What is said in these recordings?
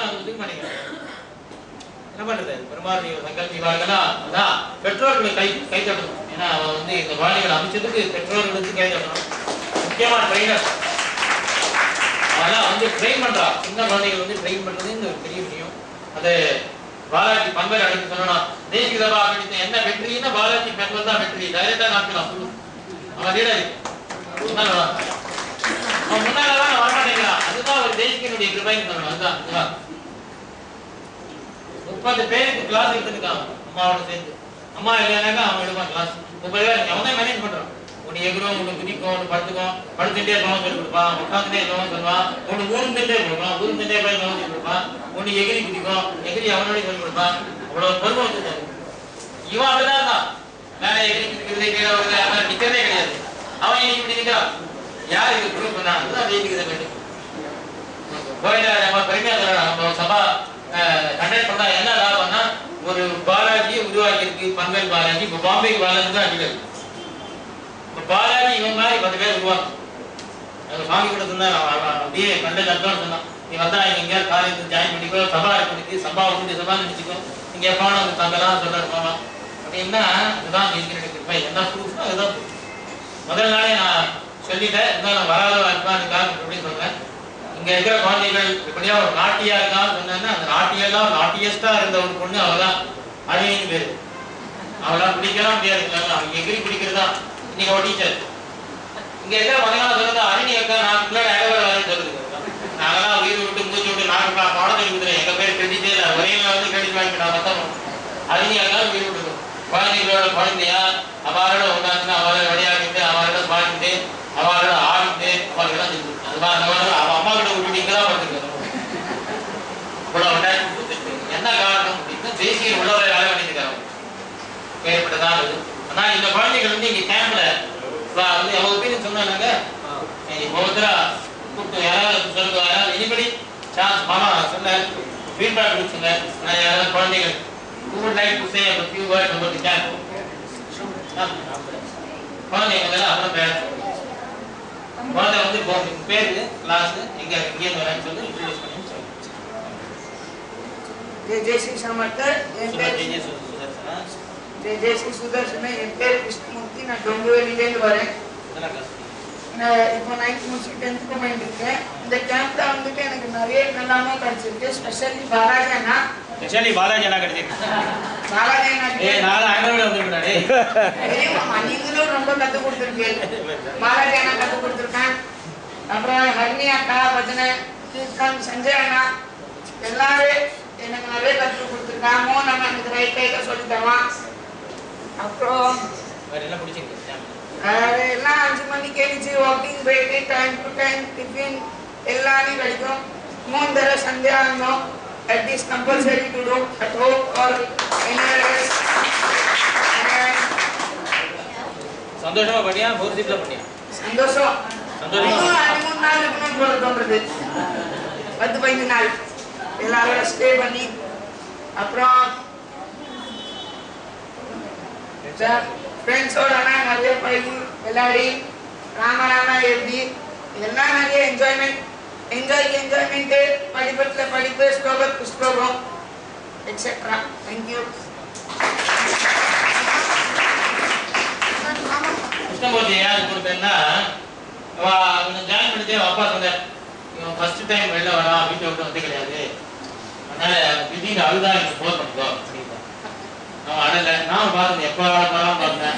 சொன்னா ஒத்துக்க மாட்டேங்கிறாங்க. என்ன பண்றது? பெருமாள் சங்கல்பிவார்களா அதான் பெற்றோர்களை கை தட்டணும். ஏன்னா அவன் வந்து இந்த குழந்தைகளை அமைச்சதுக்கு பெற்றோர்களுக்கு கை தட்டணும். முக்கியமா ட்ரெயினர் அதெல்லாம் வந்து ட்ரெயின் பண்றா. சின்ன குழந்தைகள் வந்து ட்ரெயின் பண்றது இந்த ஒரு பெரிய விஷயம். அது பாலாஜி பண்பர் அடிக்க சொல்லணும். தேசிக சபா கணித்த என்ன வெற்றின்னா பாலாஜி பண்பர் தான் வெற்றி. டைரக்டா காமிக்கலாம். அவன் லீடர் அவன் முன்னாலதான் வரமாட்டேங்கிறான். அதுதான் ஒரு தேசிகனுடைய கிருபைன்னு சொல்லணும். அதுதான் 30 பேருக்கு கிளாஸ் எடுத்துருக்கான் அம்மாவோட சேர்ந்து. அம்மா இல்லைனாக்கா அவன் எடுப்பான் கிளாஸ். 30 பேர் அவன் தான் மேனேஜ் பண்றான். ஒன்று எகுரும், ஒன்று குதிக்கும், ஒன்று படுத்துக்கும், படுத்துட்டே இருக்கணும் சொல்லி கொடுப்பான், உட்காந்துட்டே இருக்கணும் சொல்லுவான், ஒன்று ஊருந்துட்டே கொடுப்பான், ஊருந்துட்டே போய் சொல்லி கொடுப்பான், ஒன்று எகிரி குதிக்கும், எகிரி அவனோடய சொல்லி கொடுப்பான். அவ்வளோ பருவம் வச்சுருக்காரு. இவன் அப்படிதான் இருந்தான். மேலே எகிரி குதிக்கிறது கீழே வருது அதெல்லாம் நிற்கிறதே கிடையாது. அவன் இப்படி நிற்கிறான். யார் இது ப்ரூவ் பண்ணா? அதுதான் ஜெயிக்கிறது வேண்டும். கோயில நம்ம பெருமையா சொல்லலாம். நம்ம சபா கண்டக்ட் பண்ணா என்ன லாபம்னா ஒரு பாலாஜியை உருவாக்கி இருக்கு. பன்வேல் பாலாஜி இப்போ பாம்பேக்கு பாலாஜி தான் அடிக்கிறது. இப்போ பாலாஜி இவன் மாதிரி 10 பேர் உருவாக்கும். சாமி கூட சொன்னார். அப்படியே கண்டக்ட் அர்த்தம் சொன்னான். நீ வந்தா எங்கேயாவது காலேஜ் ஜாயின் பண்ணிக்கோ, சபா இருக்கு, சபா வந்து சபான்னு நினைச்சிக்கோ, நீங்க எப்போ தங்கலாம் சொல்றாரு மாமா. அப்படின்னா அதுதான் இருக்கிற என்ன ப்ரூஃப்னா அதுதான் ப்ரூஃப். முதல் நாளே நான் சொல்லிட்டேன். இருந்தாலும் வராத இருப்பான்னு அப்படின்னு சொல்றேன். இங்க இருக்கிற குழந்தைகள் எப்படியா ஒரு நாட்டியா இருக்கான்னு சொன்னா அந்த நாட்டியெல்லாம் நாட்டியஸ்டா இருந்த ஒரு பொண்ணு அவதான் அழின்னு பேரு. அவெல்லாம் பிடிக்கலாம் முடியாது. அவங்க எகிரி பிடிக்கிறதா இன்னைக்கு ஒரு டீச்சர். இங்க இருக்கிற மலையாளம் சொல்றது அரணி அக்கா நான் பிள்ளை வரேன்னு சொல்லுது. நாங்கெல்லாம் உயிர் விட்டு மூச்சு விட்டு நாங்கள் பாடம் சொல்லி கொடுத்துறேன். எங்க பேர் கிரெடிட்டே இல்லை. ஒரே வந்து கிரெடிட் வாங்கி நான் மொத்தம் அரணி அக்கா உயிர் விட்டுருக்கோம். குழந்தைகளோட குழந்தையா அவளோட உண்டாந்து அவளோட விளையாடிட்டு அவளோட பாடிட்டு அவளோட ஆடிட்டு அவளுக்கெல்லாம் செஞ்சு அதுதான் அவன் அம்மா கிட்ட விட்டுட்டு இங்கதான் படுத்துருக்காரு. இவ்வளவு என்ன காரணம் அப்படின்னா தேசிய உள்ளவரை வேலை பண்ணிருக்காங்க. ஏற்பட்டதான் அது. ஆனா இந்த குழந்தைகள் வந்து இங்க கேம்ப்ல வந்து அவங்க ஒப்பீனியன் சொன்னாங்க. ஒவ்வொருத்தரா கூப்பிட்டு யாராவது சொல்லுங்க, யாராவது எனிபடி சான்ஸ் மாமா சொன்ன ஃபீட்பேக் கொடுத்துங்க. நான் யாராவது குழந்தைகள் who would like to say a few words about the camp? குழந்தைங்க அப்புறம் பேர் குழந்தை வந்து பேரு கிளாஸ் எங்க இங்கே வரேன்னு சொல்லி இன்ட்ரோடியூஸ் பண்ணி जय श्री समर्थ जय श्री सुदर्शन என் பேர் கிருஷ்ணமூர்த்தி. நான் டொங்குவேலியிலேருந்து வரேன். நான் இப்போ 9th முடிச்சு 10th போயிட்டு இருக்கேன். இந்த கேம்ப்ல வந்துட்டு எனக்கு நிறைய எல்லாமே கிடைச்சிருக்கு. ஸ்பெஷலி பாலாஜி அண்ணா கிடைச்சிருக்கு. பாலாஜி அண்ணா நீங்களும் ரொம்ப கற்றுக் கொடுத்துருக்கேன். பாலாஜி அண்ணா கற்றுக் கொடுத்துருக்கேன். அப்புறம் ஹர்னி அக்கா, பஜனை கீர்த்தன், சஞ்சய் அண்ணா எல்லாரும் எனக்கு நிறைய கற்றுக் கொடுத்துருக்கான். மோகன் அண்ணா எனக்கு ரைட் ரைட்டாக சொல்லி தருவான். அப்புறம் எல்லாம் 5 மணிக்கு எழுச்சி walking break time to time tiffin எல்லாமே கிடைக்கும். 3 தடவை சந்தியா இருந்தோம். That is compulsory to do at home or anywhere else. சந்தோஷமா பண்ணியா? போர்ஜிப்ல பண்ணியா? சந்தோஷம். 13 நாள் இருக்கணும் போல தோன்றது. 10-15 நாள் எல்லாரோட ஸ்டே பண்ணி அப்புறம் ஃப்ரெண்ட்ஸோட நிறைய பழகி விளையாடி ராமராமா எழுதி எல்லாம் நிறைய என்ஜாய்மெண்ட் படிப்பத்துல படிப்பு ஸ்லோகத்துக்கு ஸ்லோகம் எக்ஸெட்ரா. தேங்க்யூ. கிருஷ்ணமூர்த்தி யாரு கொடுத்தேன்னா ஜாயின் பண்ணிட்டே அப்பா சொன்னார். இவன் ஃபர்ஸ்ட் டைம் வெளில வரான், வீட்டை விட்டு வந்து கிடையாது, அதனால திடீர்னு அழுதான் எனக்கு ஃபோன் பண்ணிக்கோ அப்படின்னா அவன் அடல. நான் பாருங்க எப்போ வராம பார்த்தேன்.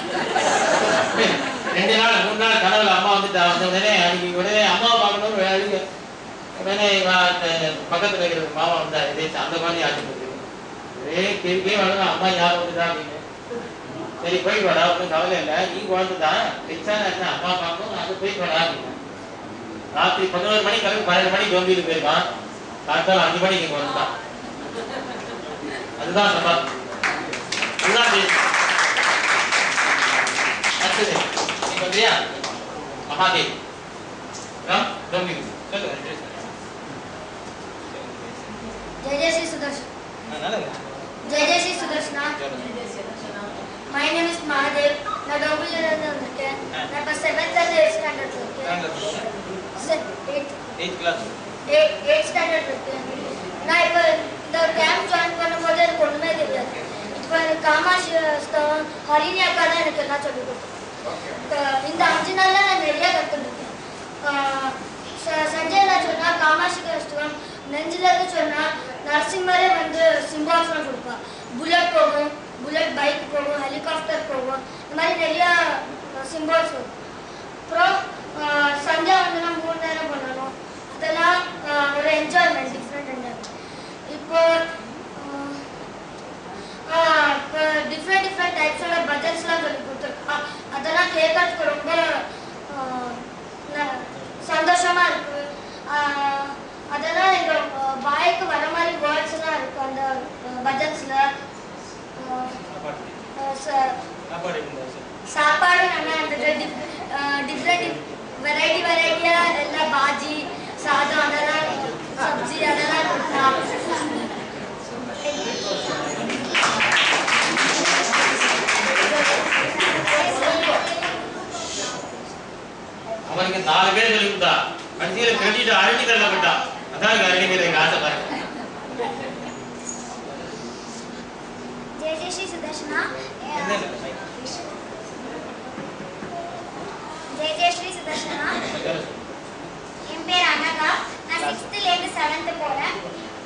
2 நாள் 3 நாள் கனவுல அம்மா வந்துட்டா. வந்த உடனே அன்னைக்கு உடனே அம்மாவை பார்க்கணும்னு அழுக. உடனே பக்கத்துல இருக்கிற மாமா வந்தா இதே அந்த மாதிரி ஆட்சி ஒரே கேள்வியே வளரும். அம்மா யார் வந்துட்டா அப்படின்னு. சரி போயிட்டு வாடா, ஒன்றும் கவலை இல்லை, நீ குழந்தைதான் ரிச்சான அம்மா பார்க்கணும், அது போயிட்டு வாடா அப்படின்னு. ராத்திரி 11 மணிக்கு கிளம்பி 12 மணிக்கு ஜோம்பியில் போயிருக்கான். காத்தால 5 மணிக்கு இங்க வந்துட்டான். அதுதான் சபா. அதுதான் அடுத்தது நீ சொல்றியா? மகாதேவ் ஜோம்பி சொல்லு. जय श्री सुदर्शन. जय Shri Sudarshan. My name is Mahadev. मैं डोंबिवली रहता हूँ. मैं बस 7th और 8th स्टैंडर्ड पढ़ती हूँ. 8th क्लास 8th स्टैंडर्ड पढ़ती हूँ. मैं இப்போ காமாட்சிஸ்தவம் ஹரிணி அக்கா தான் எனக்கு எல்லாம் சொல்லிக் கொடுத்தாங்க. இந்த 5 நாள்ல நான் நிறைய கற்றுருக்கேன். சஞ்சய்ல சொன்னா காமாட்சிஸ்தவம், நெஞ்சிலன்னு சொன்னா நரசிம்மரே வந்து சிம்பாசனம் கொடுப்பா. புல்லட் போகும், புல்லட் பைக் போகும், ஹெலிகாப்டர் போகும், இந்த மாதிரி நிறைய சிம்பால்ஸ் வரும். அப்புறம் சஞ்சய் வந்து நான் 3 நேரம் பண்ணணும். அதெல்லாம் ஒரு என்ஜாய்மெண்ட், டிஃப்ரெண்ட் என்ஜாய்மெண்ட். இப்போ டிஃப்ரெண்ட் டைப்ஸோட பஜன்ஸ்லாம் சொல்லி கொடுத்துருக்கா. அதெல்லாம் கேட்கறதுக்கு ரொம்ப சந்தோஷமா இருக்கு. அதெல்லாம் எங்கள் வாய்க்கு வர மாதிரி வேர்ட்ஸ்லாம் இருக்கு அந்த பஜன்ஸ்ல. சாப்பாடு நல்லா இருந்தது. டிஃப்ரெண்ட் வெரைட்டியா எல்லாம் பாஜி, சாதம், அதெல்லாம் சப்ஜி அதெல்லாம் கொடுத்தா. அவனுக்கு 4 பேர் சொல்லி கொடுத்தா. கடைசியில கட்டிட்டு அரண்டி தள்ளப்பட்டா. அதான் அரண்டி பேர் எங்க ஆசை பாருங்க. ஜெய ஸ்ரீ சுதர்ஷனா. ஜெய ஸ்ரீ சுதர்ஷனா. என் பேர் அனகா. நான் 6th ல இருந்து 7th போறேன்.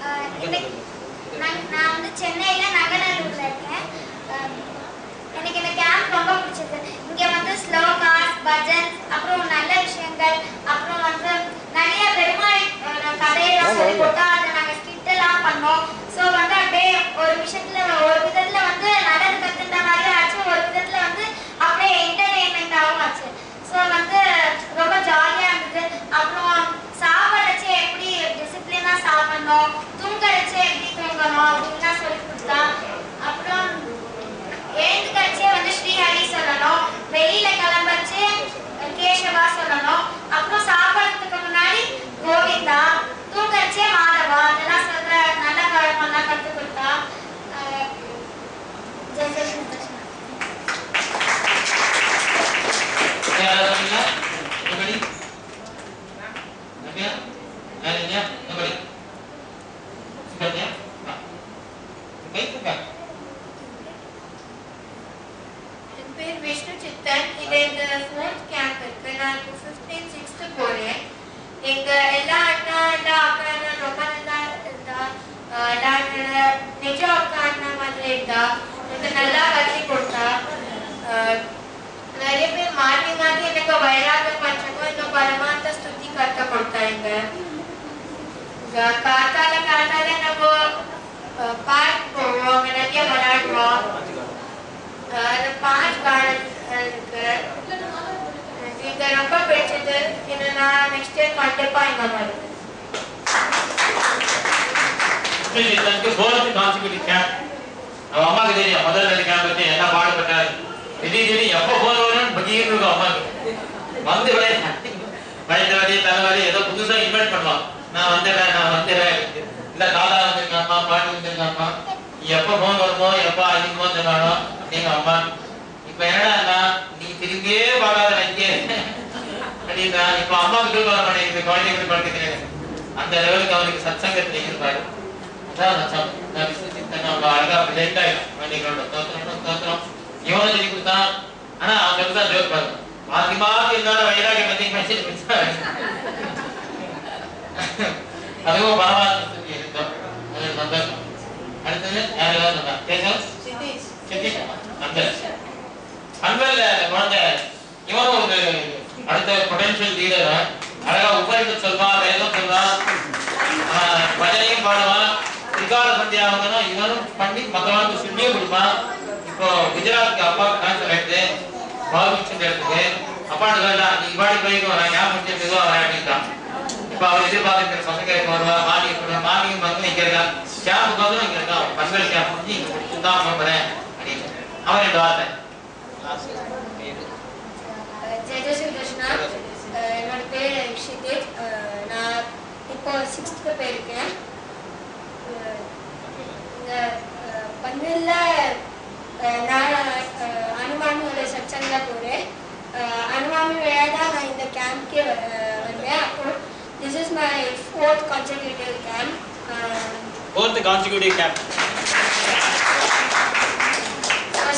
நான் வந்து சென்னையில நகரூர்ல இருக்கேன். எனக்கு இந்த கேம்ப் ரொம்ப பிடிச்சது. இங்க வந்து ஸ்லோகாஸ், பஜன்ஸ், அப்புறம் நல்ல விஷயங்கள், அப்புறம் வந்து நிறைய பெருமாள் கதையெல்லாம் சொல்லி போட்டா அதை நாங்கள் ஸ்கிட் எல்லாம் பண்ணோம். ஸோ வந்து அப்படியே ஒரு விஷயத்துல ஒரு விதத்துல வந்து நடந்து கற்றுட்ட மாதிரி ஆச்சு, ஒரு விதத்துல வந்து அப்படியே என்டர்டெயின்மெண்ட்டாகவும் ஆச்சு. ஸோ வந்து ரொம்ப ஜாலியாக இருந்தது. அப்புறம் சாப்பிடச்சு எப்படி டிசிப்ளினாக சாப்பிடணும், தூங்கறச்சு எப்படி தூங்கணும் அப்படின்லாம் சொல்லி கொடுத்தா. அப்புறம் எழுந்துக்கச்சே வந்து ஸ்ரீஹரி சொல்லணும், வெளியில கிளம்பச்சு கேசவா சொல்லணும், அப்புறம் சாப்பிட்றதுக்கு முன்னாடி கோவிந்தா, தூங்கச்சே மாதவா, அதெல்லாம் சொல்ற நல்ல பழக்கம்லாம் கற்றுக் கொடுத்தா. என் பேர் விஷ்ணு சித்தன். இது இந்த 4th கேம்ப் இருக்கு. நான் 15th 6th போறேன். எங்க எல்லா அண்ணா எல்லா அக்கா அண்ணா ரொம்ப நல்லா இருந்தா. நிஜ அக்கா அண்ணா மாதிரி இருந்தா. எனக்கு நல்லா கட்டி கொடுத்தா. நிறைய பேர் மாற்றி மாற்றி எனக்கு வைராக பஞ்சகம் இந்த பரமார்த்த ஸ்துதி கற்று கொடுத்தாங்க. காத்தால நம்ம பார்க் போவோம், அங்கே நிறைய விளையாடுவோம். 5 கார்டன் இருக்கு. இது ரொம்ப பிடிச்சது. இது நான் நெக்ஸ்ட் டைம் கண்டிப்பா இங்க வருவேன். அவன் அம்மாவுக்கு தெரியும் முதல்ல கேம்ப் பத்தி என்ன பாடுபட்டாரு. திடீர்னு எப்போ போன் வரும்னு பகிர்ந்து இருக்கும் அம்மாவுக்கு. வந்து வயது தலைவலி ஏதோ புதுசா இன்வைட் பண்ணுவான். நான் வந்துடுறேன் இல்ல தாத்தா வந்திருக்காப்பா, பாட்டு வந்திருக்காப்பா, எப்போ போன் வருமோ எப்போ அதிகமோ சொன்னானோ அப்படிங்க அம்மா. இப்ப என்னடா நீ திரும்பியே பார்க்காத வைக்க அப்படின்னா இப்ப அம்மாவுக்கு தூக்க வர மாட்டேங்குது, குழந்தைங்களுக்கு படுத்துக்கிறேன். அந்த லெவலுக்கு அவனுக்கு சத்சங்கத்தில் இருப்பாரு. அதான் அவ்வளோ அழகா லேட் ஆயிடும். குழந்தைகளோட தோத்திரம் இவனை சொல்லி கொடுத்தான். ஆனா அவங்க தான் ஜோக் பாரு, மாத்தி மாத்தி இருந்தாலும் வைராக பத்தி மெசேஜ் கொடுத்தா அதுவும் பரவாயில்ல இருந்தோம். அது சந்தோஷம். அடுத்தது யாராவது சொன்னா கேசவ் சித்திஷ் அன்பல்ல குழந்தை. இவனும் ஒரு அடுத்த பொட்டன்ஷியல் லீடர். அழகா உபரிட்டு சொல்வான், வேதம் சொல்வான், பஜனையும் பாடுவான், திரிகால சந்தியாவதனும் இவனும் பண்ணி மற்றவனுக்கு சொல்லியும் கொடுப்பான். இப்போ குஜராத்துக்கு அப்பாவுக்கு ட்ரான்ஸ்ஃபர் ஆயிடுது, பாபுச்சன் இடத்துக்கு. அப்பாட்டு சொல்லா நீ பாடி போய்க்கும், நான் ஞாபகம் முடிச்சிருக்கோ அவன் அப்படின்ட்டான். இப்ப அவர் எதிர்பார்த்துக்கிற பசங்க வருவா, மாமியும் வந்து இங்க இருக்கா, கேம்புக்கு வந்து இங்க இருக்கான், பண்கள் கேம்ப் வந்து இங்க முடிச்சுதான் போறேன் அப்படின்னு அவன் 2 வார்த்தை. ஜெயஜஸ்ரீ கிருஷ்ணா. என்னோட பேர் ரிஷிதேஷ். நான் இப்போ 6th போயிருக்கேன். இந்த பன்னெண்டுல நான் அனுமானோட சச்சங்கா போறேன். அனுமானி வேலை தான் நான் இந்த கேம்ப்கே வந்தேன். அப்புறம் this is my 4th consecutive camp. 4th consecutive camp.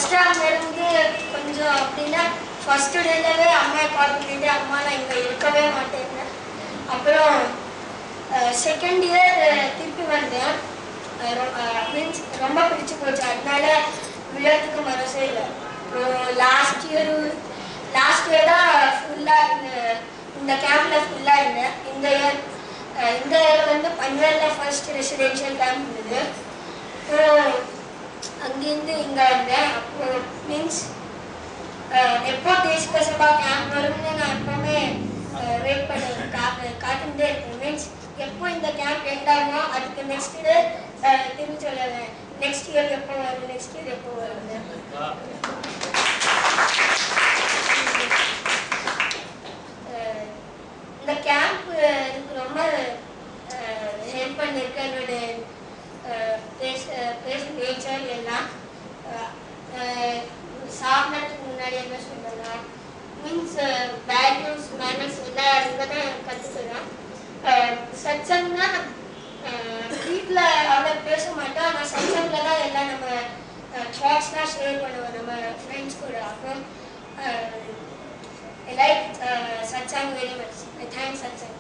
Exam இருந்து கொஞ்சம் அப்படின்னா ஃபர்ஸ்ட் டேலவே அம்மா கால் பண்ணிட்டு அம்மா நான் இங்கே இருக்கவே மாட்டேங்க. அப்புறம் செகண்ட் இயர் திருப்பி வந்தேன். மீன்ஸ் ரொம்ப பிடிச்சி போச்சு, அதனால விளையாட்டுக்கு மனசே இல்லை. லாஸ்ட் இயர் தான் ஃபுல்லாக இந்த கேம்பில் ஃபுல்லாக இருந்தேன். இந்த இயர் வந்து பன்வேலில் ஃபர்ஸ்ட் ரெசிடென்ஷியல் கேம்ப் இருந்தது. அப்புறம் அங்கேருந்து இங்கே வந்தேன். அப்போ மீன்ஸ் எப்போ தேசிக சபா கேம்ப் வரும்னு நான் எப்போவுமே வெயிட் பண்ணி காத்துட்டே இருப்பேன். மீன்ஸ் எப்போ இந்த கேம்ப் எண்டாமோ அதுக்கு நெக்ஸ்ட் டே திரும்பி சொல்லுவேன், நெக்ஸ்ட் இயர் எப்போ வரும், நெக்ஸ்ட் இயர் எப்போ வரும்னு. இந்த கேம்ப் எனக்கு ரொம்ப ஹெல்ப் பண்ணியிருக்கு. என்னோட பேச நேச்சர் எல்லாம் சாப்பிட்றதுக்கு முன்னாடி என்ன சொல்லலாம், மீன்ஸ் வேல்யூஸ் மேனர்ஸ் எல்லாம் இங்கே தான் கற்றுக்கிறேன். சச்சங்னா வீட்டில் அவ்வளோ பேச மாட்டோம், ஆனால் சச்சங்கில் தான் எல்லாம் நம்ம தாட்ஸ்லாம் ஷேர் பண்ணுவோம் நம்ம ஃப்ரெண்ட்ஸ் கூட. அப்போ I like satsang very much. I thank satsang.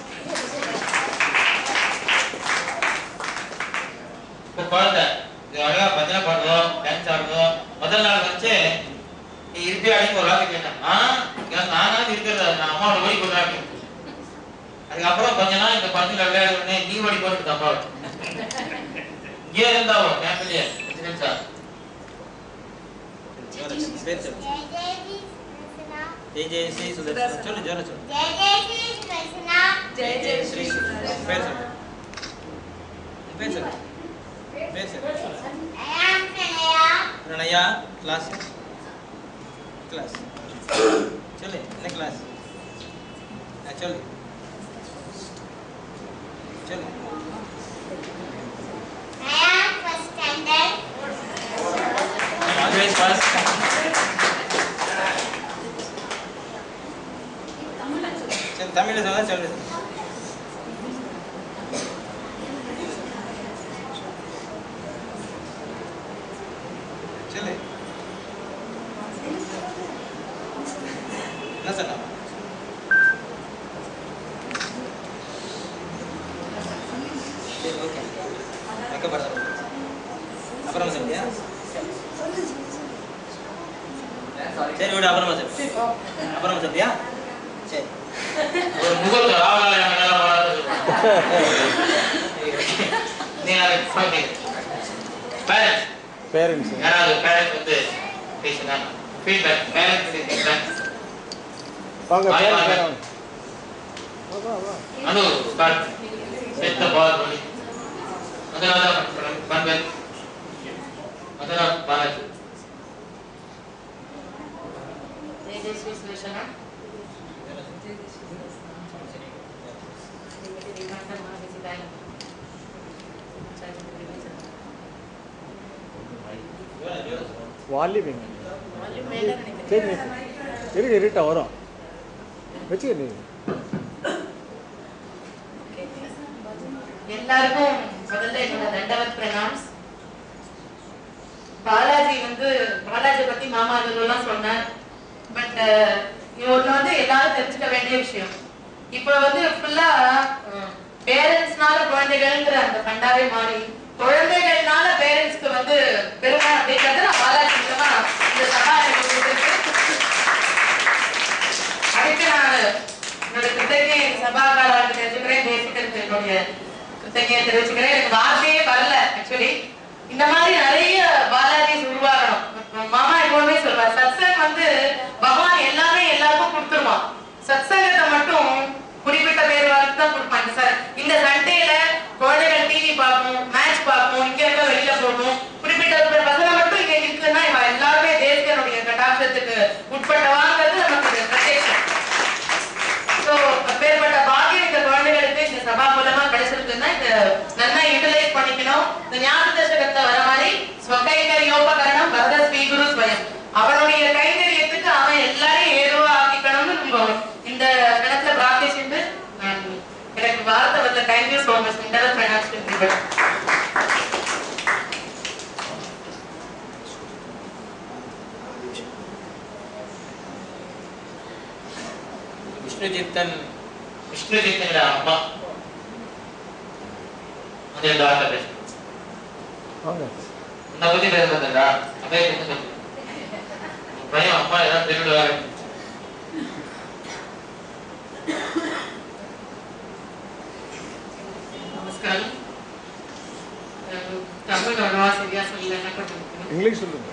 இப்போ குழந்தை இது அழகா பஜனை பாடுவோம், டான்ஸ் ஆடுவோம். முதல் நாள் வச்சு நீ இருப்பே அடிக்க ஒரு வார்த்தை கேட்டேன். நானாவது இருக்கிறத நான் அம்மாவோட ஓடி போடுறாங்க. அதுக்கப்புறம் கொஞ்ச நாள் இந்த படத்துல விளையாட உடனே நீ ஓடி போட்டு அம்மாவோட இங்கே இருந்தாவோ கேம்ப்லயே जय जय श्री सुदर्शन चलो जोर चलो जय जय श्री कृष्णा जय जय श्री पैर चलो पैर चलो पैर चलो I am प्रणया क्लास चले ने क्लास चलो चलो I am first standard. always first. चल तमिल में चल चले ना सर ओके मेकअप कर அப்புறம் சொல்லியா சரி விடு அப்புறம் சொல்லியா சரி ஒரு முகத்தை ராவலால என்னடா வராது நீ அதை பாருங்க பேரண்ட்ஸ் யாராவது பேரண்ட்ஸ் வந்து பேசுனா ஃபீட்பேக் பேரண்ட்ஸ் ஃபீட்பேக் வாங்க பேரண்ட்ஸ் வா அனு start set the ball rolling அதனால பண்பேன் அதனால பாலாஜி जय जय श्री सुदर्शन. வால்யூம் சரி இருக்கு இருட்டா வரும் வச்சுக்க நீ எல்லாருக்கும் முதல்ல என்னோட தண்டவத் பிரணாம்ஸ். பாலாஜி பத்தி மாமா எல்லாம் சொன்னார். பட் ஒண்ணு வந்து எல்லாரும் தெரிஞ்சுக்க வேண்டிய விஷயம், இப்ப வந்து ஃபுல்லா பேரண்ட்ஸ்னால குழந்தைகள்ங்கிற அந்த பண்டாவே மாறி குழந்தைகள்னால பேரண்ட்ஸ்க்கு வந்து பெருமை அப்படிங்கிறது நான் பாலாஜி மூலமா இந்த சபா அதுக்கு நான் என்னோட கிருத்தஜை சபாக்காரர்களுக்கு தெரிஞ்சுக்கிறேன், தேசிகருக்கு என்னுடைய கிருத்தஜையை தெரிவிச்சுக்கிறேன். எனக்கு வார்த்தையே வரல ஆக்சுவலி. இந்த மாதிரி நிறைய பாலாஜிஸ் உருவாகணும். மாமா எப்பவுமே சொல்வார், சத்சங் வந்து பகவான் எல்லாமே எல்லாருக்கும் கொடுத்துருவான், சத்சங்கத்தை மட்டும் குறிப்பிட்ட பேர் தான் கொடுப்பாங்க. சார் இந்த சண்டேல குழந்தைகள் டிவி பார்க்கணும், மேட்ச் பார்க்கணும், இங்க இருக்க வெளியில போகணும், குறிப்பிட்ட பசங்க மட்டும் இங்க இருக்குன்னா எல்லாருமே தேசிகனுடைய கட்டாட்சத்துக்கு உட்பட்டவாங்கிறது நமக்கு பிரத்யேகம். ஸோ பேர்பட்ட பாக்கியம் இந்த குழந்தைகளுக்கு இந்த சபா மூலமா கிடைச்சிருக்குன்னா இதை நல்லா யூட்டிலைஸ் பண்ணிக்கணும். இந்த ஞான தசகத்தை வர மாதிரி ஸ்வகைங்கரியோபகரணம் வரத ஸ்ரீகுரு ஸ்வயம், அவனுடைய கைங்கரியத்துக்கு அவன் எல்லாரையும் ஏதுவா ஆக்கிக்கணும்னு நம்ம இந்த இடத்துல பிரார்த்திச்சுட்டு எனக்கு வார்த்தை வரல. Thank you so much. விஷ்ணுஜித்தனோட அம்மா அந்த ரெண்டு வார்த்தை பேச இந்த பத்தி பேசுறதுடா அப்படியே என்ன சொல்லு பையன் அம்மா ஏதாவது திருடுவாரு. நமஸ்காரம். தமிழ் அவ்வளவா சரியா சொல்லலைன்னா கொஞ்சம் இங்கிலீஷ் சொல்லுங்க.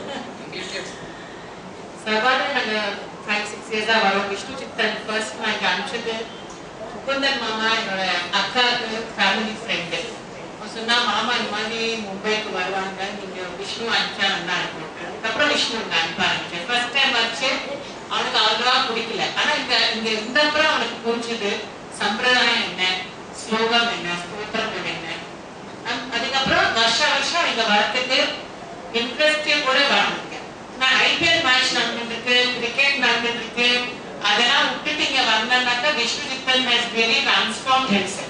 சபாவில் நாங்கள் 5-6 இயர்ஸா வரோம். விஷ்ணு சித்தன் ஃபர்ஸ்ட் நான் இங்கே அனுப்பிச்சது முகுந்தன் மாமா என்னோட அக்காவுக்கு ஃபேமிலி ஃப்ரெண்டு. சொன்னா மாமா இந்த மாதிரி மும்பைக்கு வருவாங்க, நீங்க விஷ்ணு அனுப்பிச்சா நல்லா இருக்கும். அதுக்கப்புறம் விஷ்ணு இங்க அனுப்ப ஆரம்பிச்சேன். ஃபர்ஸ்ட் டைம் வச்சு அவனுக்கு அவ்வளவா பிடிக்கல. ஆனா இங்க இருந்தப்பறம் அவனுக்கு புரிஞ்சுது சம்பிரதாயம் என்ன, ஸ்லோகம் என்ன, ஸ்தோத்திரங்கள் என்ன. அதுக்கப்புறம் வருஷம் இங்க வரத்துக்கு இன்ட்ரெஸ்டே கூட வளர்ந்துருக்கேன். நான் ஐபிஎல் மேட்ச் நடந்துருக்கு, கிரிக்கெட் நடந்துருக்கு, அதெல்லாம் விட்டுட்டு இங்க வந்தேன்னாக்கா Vishnu Chithan has really transformed himself.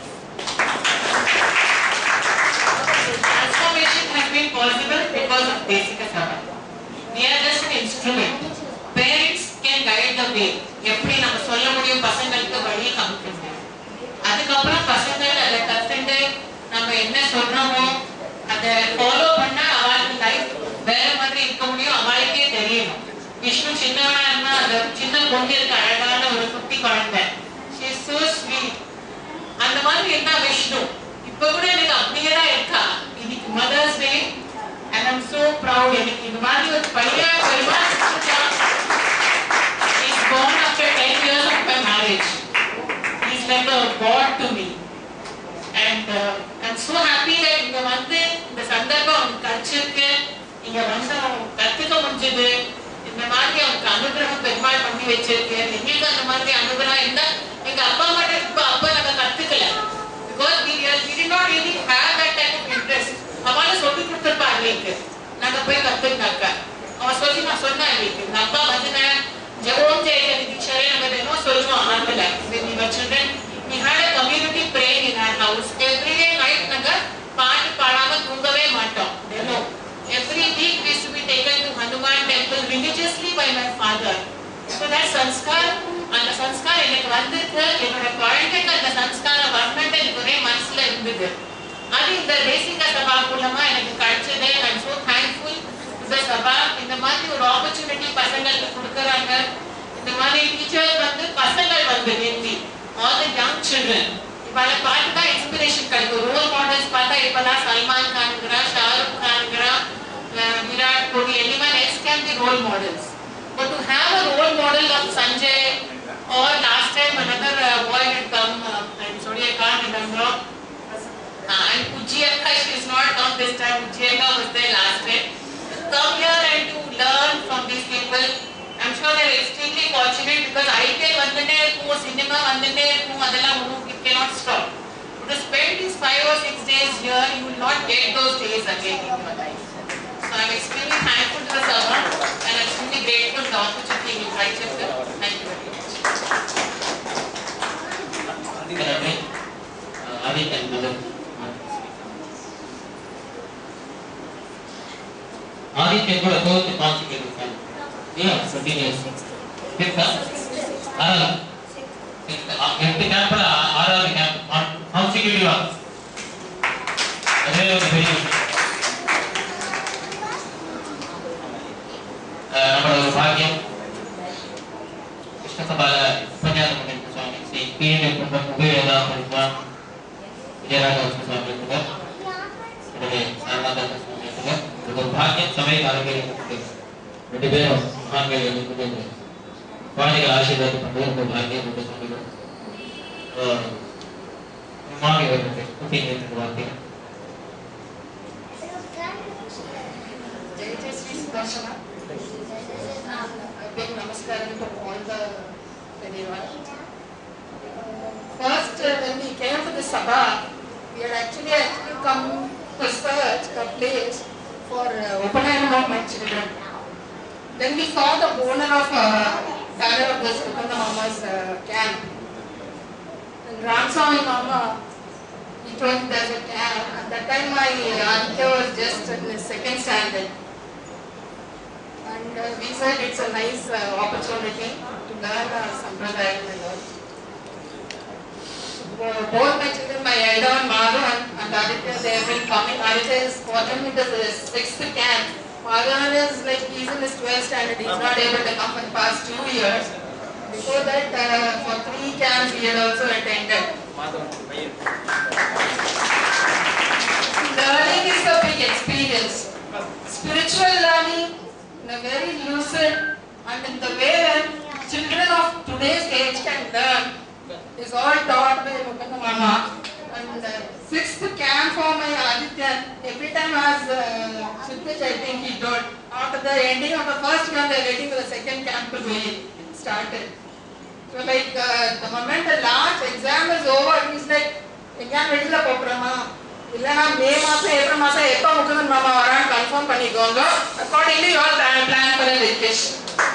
Transformation has been possible because of Desika Sabha. We are just an instrument. Parents can guide the way. எப்படி நம்ம சொல்ல முடியும் பசங்களுக்கு வழி காமிக்க முடியும். அதுக்கப்புறம் பசங்கள் அதை கத்துட்டு நம்ம என்ன சொல்றோமோ அதை ஃபாலோ பண்ண அவளுக்கு லைஃப் வேற மாதிரி இருக்க முடியும், அவளுக்கே தெரியணும். விஷ்ணு சின்னவனா இருந்தா அந்த சின்ன பொண்ணு இருக்க அழகான ஒரு குட்டி குழந்தை. She is so sweet. அந்த மாதிரி இருந்தா விஷ்ணு இப்ப கூட எனக்கு அப்படியே தான் இருக்கா. இன்னைக்கு mother's day and I'm so proud. எனக்கு இந்த மாதிரி ஒரு பையன் பரிமாணம் is born after 10 years of my marriage. He's like a god to me and I'm so happy that இங்க வந்து இந்த சந்தர்ப்பம் அவனுக்கு கிடைச்சிருக்கு. இங்க வந்து கத்துக்க முடிஞ்சது. இந்த மாதிரி அவனுக்கு அனுகிரகம் பெருமாள் பண்ணி வச்சிருக்கு. எங்களுக்கு அந்த மாதிரி அனுகிரகம் இருந்தா எங்க அப்பா மட்டும் இப்ப அப்பா நாங்க கத்துக்கல. Because we did not really have that type of interest. அவளை சொல்லி கொடுத்துருப்பா எங்களுக்கு. நாங்க போய் கத்துக்கினாக்கா அவன் சொல்லி நான் சொன்னேன் எங்களுக்கு. எங்க அப்பா பஜனை ஜெபம் செய்யறது தீட்சரே நம்ம தினம் சொல்லுவோம். ஆண்டுல we were children, we had a community praying in our house. Every day night நாங்க பாட்டு பாடாம தூங்கவே மாட்டோம். தினம் every week we used to be taken to Hanuman temple religiously by my father. So that sanskar, அந்த சன்ஸ்காரம் எனக்கு வந்திருக்கு. என்னோட குழந்தைக்கு அந்த சன்ஸ்காரம் வரணும்னு எனக்கு ஒரே மனசுல இருந்தது. அது இந்த தேசிகா சபா மூலமா எனக்கு கிடைச்சது. I am so thankful to the Sabha. இந்த மாதிரி ஒரு ஆப்பர்ச்சுனிட்டி பசங்களுக்கு கொடுக்குறாங்க. இந்த மாதிரி டீச்சர்ஸ் வந்து பசங்கள் வந்து வேண்டி ஆல் தி யங் சில்ட்ரன் இவளை பார்த்து தான் இன்ஸ்பிரேஷன் கிடைக்கும். ரோல் மாடல்ஸ் பார்த்தா இப்பெல்லாம் Salman கான்ங்கிறா, Shahrukh கான்ங்கிறா, Virat Kohli, anyone else can be role models. But to have a role model of Sanjay or last time another boy had come, I'm sorry I can't remember, and Pujiyaka, she is not come this time. Pujiyaka was there last time. Come here and to learn from these people. I'm sure they are extremely fortunate because IPL vandane irukku, cinema vandane irukku, adella you cannot stop. To spend these 5 or 6 days here, you will not get those days again in your life. So I'm extremely thankful to the Sabha and I'm extremely grateful for the opportunity you invited me. Thank you very much. Aditya கூட தோத்து கான்சிக்யூட் இருக்காங்க. ஏன் continuous இருக்கா? எட்டு கேம்ப்ல 6வது camp கான்சிக்யூட்டிவா. அதே ஒரு பெரிய நம்மளோட ஒரு பாக்கியம். கிருஷ்ணசபால உபன்யாசம் பண்ணிருக்க சுவாமி ஸ்ரீ பிஎன்ஏ குடும்பம் உபயோகா படிப்பான் விஜயராஜ சுவாமி இருக்க சாரநாத சுவாமி இருக்க ஒரு பாக்கியம் சமய காலங்களில் ரெண்டு பேரும் மகான்கள் எழுந்து குழந்தைகள் ஆசீர்வாதம் பண்ணுறது ஒரு பாக்கியம் ரெண்டு சுவாமிகள் மாணவர்களுக்கு குட்டிங்களுக்கு வார்த்தை. Jai Sri Sudashana. Big namaskaram to all the everyone. First, when we came to the Sabha, we had actually come to search a place for opening of my children. Then we saw the owner of father of this Mukunda Mama's camp. And Ramswamy Mama, he told me there's a camp. At that time, my uncle was just in his second standard. And we said it's a nice opportunity to learn Sampradayam and all. both my children, my elder one, Madhavan and Aditya, they have been coming. Aditya is watching with the 6th camp. Madhavan is like, he's in his 12th standard. He's not able to come for the past 2 years. Before that, for 3 camps, he had also attended. Learning is a big experience. Spiritual learning in a very lucid and in the way that children of today's age can learn is all taught by Mukunda Mama. And 6th camp for my Aditya, every time as Siddhesh, I think he told, after the ending of the first camp, they are waiting for the 2nd camp to be started. So like the moment the last exam is over, he's like, exam ready la poprama. இல்லனா மே மாசம் April மாசம் எப்ப முகுந்தன் மாமா வரான்னு confirm பண்ணிக்கோங்க. Accordingly you all plan for a vacation.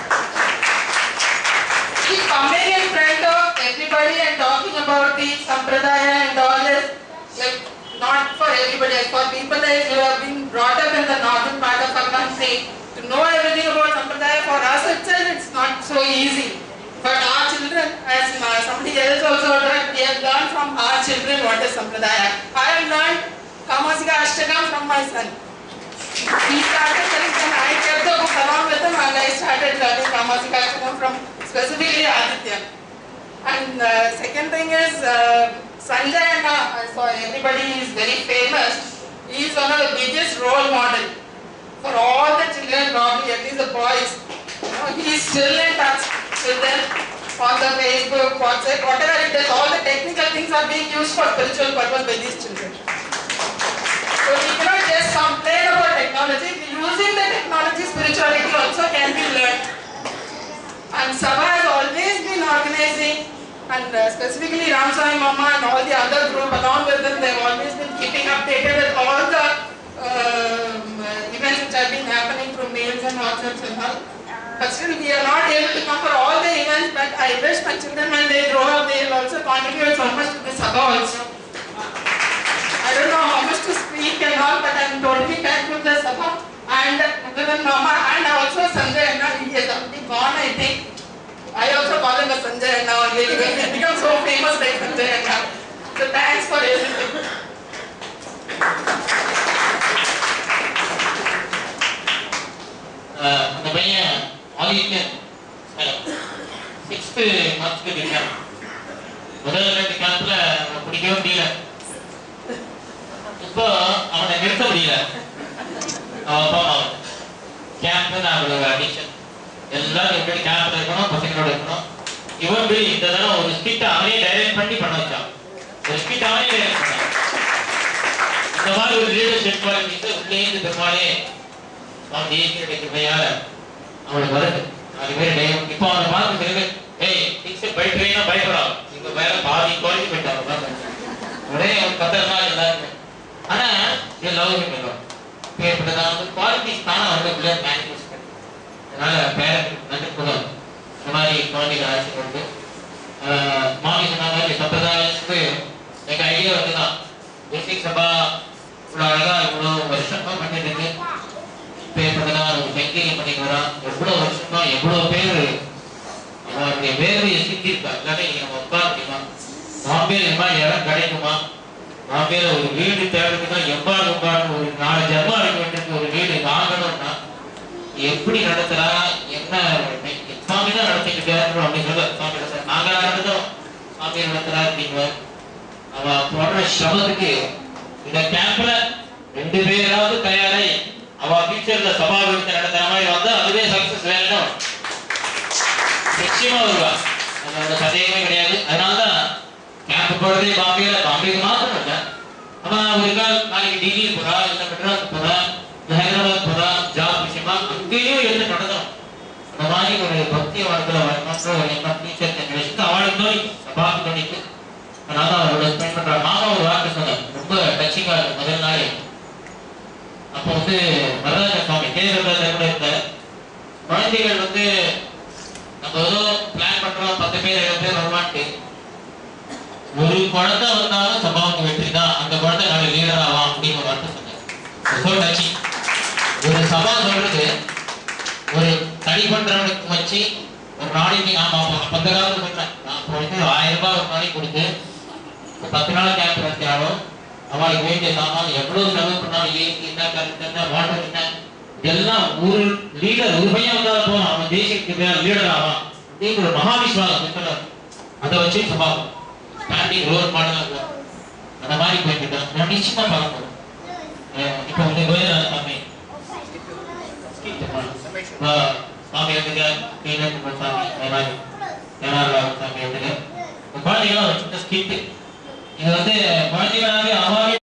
He's coming in front of everybody and talking about the sampradaya and all this. Like not for everybody, like for people like you have been brought up in the northern part of our country. To know everything about sampradaya for us itself, it's not so easy. But our children, as somebody else also said, we have learned from our children what is sampradaya. I have learned Kamasika Ashtakam from my son. He started telling them, I kept the book along with him and I started learning Kamasika Ashtakam from specifically Aditya. And second thing is, Sanjay Anna, so everybody is very famous. He is one of the biggest role model for all the children, probably at least the boys. You know, he is still in touch with them on the Facebook, WhatsApp, whatever it is. All the technical things are being used for spiritual purpose by these children. So we cannot just complain about technology. Using the technology, spirituality also can be learned. And Sabha has always been organizing, and specifically Ramswami Mama and all the other group along with them, they have always been keeping updated with all the events which have been happening through mails and WhatsApps and all. But still we are not able to come for all the events, but I wish my children when they grow up, they will also contribute so much to the Sabha also. I don't know how much to speak and all, but I am totally thankful to the Sabha and Mukunda Mama and also Sanjay Anna. He has already gone, I think. I also call him a Sanjay Anna only because he become so famous like Sanjay Anna. So thanks for everything. அந்த பையன் Adityan 6th மார்ச்சுக்கு இருக்கான். முதல் 2 கேம்ப்ல பிடிக்கவே முடியல. இப்போ அவனை நிறுத்த முடியல. அவன் கேம்ப் அவனோட அடிக்ஷன் எல்லாரும் எப்படி கேம்ப்ல இருக்கணும், பசங்களோட இருக்கணும். இவன் போய் இந்த தடவை ஒரு ஸ்கிட் அவனே டைரக்ட் பண்ணி பண்ண வச்சான். ஒரு ஸ்கிட் அவனே டைரக்ட் பண்ணான். இந்த மாதிரி ஒரு லீடர்ஷிப் குவாலிட்டிஸ் உள்ளேந்து பெருமாளே அவன் தேசிய கிருபையால அவனுக்கு வருது. 4 பேர் டைம் இப்போ அவனை பார்த்து பிறகு ஏய் டீச்சர் பயப்படுறீங்கன்னா பயப்படாது. இங்க வேற பாதி குவாலிட்டி போயிட்டாங்க. உடனே அவன் 10 நாள் எல்லாருமே. ஆனா இது லவ் பண்ணுவோம். பேர்பட்டதான் குவாலிட்டிஸ் தானே அவங்க பிள்ளைங்க மேனிஃபெஸ்ட் பண்ணி. அதனால பேரண்ட் நன்றி கொடுக்கும். இந்த மாதிரி குழந்தைகள் ஆட்சி கொண்டு மாமி சொன்ன மாதிரி சம்பிரதாயத்துக்கு எனக்கு ஐடியா வந்துதான். பேசிக் சபா இவ்வளோ அழகா இவ்வளோ வருஷமா பண்ணிட்டு இருக்கு. பேர்பட்டதான் ஒரு கைங்கரியம் பண்ணிட்டு வரான். எவ்வளோ வருஷமா எவ்வளோ பேர் அவருடைய வேர்வையை சிக்கியிருக்கா. இல்லாட்டி நீங்க நம்ம உட்கார முடியுமா? பாம்பேல இந்த மாதிரி இடம் கிடைக்குமா? பாம்பேல ஒரு வீடு தேடுறதுன்னா எவ்வாறு உட்காரணும், ஒரு 4 ஜன்மா இருக்க வேண்டியது ஒரு வீடு வாங்கணும்னா எப்படி நடத்துறா, என்ன சுவாமி தான் நடத்திக்கிட்டு அப்படின்னு சொல்ல சுவாமி நடத்துற நாங்க நடந்தோம் சுவாமி நடத்துறா அப்படிங்குவ. அவன் போடுற சபத்துக்கு இந்த கேம்ப்ல 2 பேராவது தயாரை அவ ஃபியூச்சர்ல சபா விருத்தை நடத்துற மாதிரி வந்தா அதுவே சக்சஸ் வேணும். நிச்சயமா வருவா. அதோட சந்தேகமே கிடையாது. அதனாலதான் கேம்ப் போறதே பாம்பேல. பாம்பேக்கு மாத்திரம் இல்லை. அவன் ஒரு நாள் நாளைக்கு டெல்லி போறா, இல்லை மெட்ராஸ் போறா, இல்லை ஹைதராபாத் போறா, ஜாப் விஷயமா அங்கேயும் எடுத்து நடத்தணும். அந்த மாதிரி ஒரு பக்தி வாழ்க்கையில வரணும். என்ன டீச்சர் விஷயத்தை அவளுக்கு நோய் சபாக்கு நோய்க்கு. அதனால அவரோட ஸ்பெண்ட் பண்ற மாமா ஒரு வார்த்தை சொன்னார், ரொம்ப டச்சிங்கா இருக்கு. முதல் நாள் அப்போ வரராஜ சுவாமி கேரளத்தில் கூட இருந்த குழந்தைகள் நம்ம ஏதோ பிளான் பண்றோம் 10 பேர் 20 பேர் வருவான்ட்டு. ஒரு குழந்தை வந்தாலும் சம்பவத்துக்கு வெற்றி தான். அந்த குழந்தை நாளை லீடர் ஆவான் அப்படின்னு ஒரு வார்த்தை சொன்னேன். ஒரு சபா சொல்றது ஒரு ஸ்டடி பண்றவனுக்கு வச்சு ஒரு நாளைக்கு நாம 10 காலத்துல சொன்னேன். நான் 1000 ரூபாய் ஒரு நாளைக்கு கொடுத்து 10 நாள் கேம்ப் நடத்தினாலும் அவளுக்கு வேண்டிய சாமான் எவ்வளவு செலவு பண்ணாலும் ஏசி என்ன கரண்ட் என்ன வாட்டர் என்ன இதெல்லாம் ஒரு லீடர் ஒரு பையன் வந்தாலும் போதும் அவன் தேசியத்துக்கு லீடர் ஆவான் அப்படிங்கிற ஒரு மகாவிஸ்வாசம் இருக்கிறார். அதை வச்சு சபா ஸ்டாண்டிங் ரோல் மாடல் அந்த மாதிரி போயிட்டு நான் நிச்சயமா பார்க்கணும். இப்போ வந்து கோயராஜ சாமி சாமி எடுத்துக்க கீழே சாமி சாமி எடுத்துக்க குழந்தைகளாம் ஒரு சின்ன ஸ்கிட் இது வந்து குழந்தைகளாவே அவாவே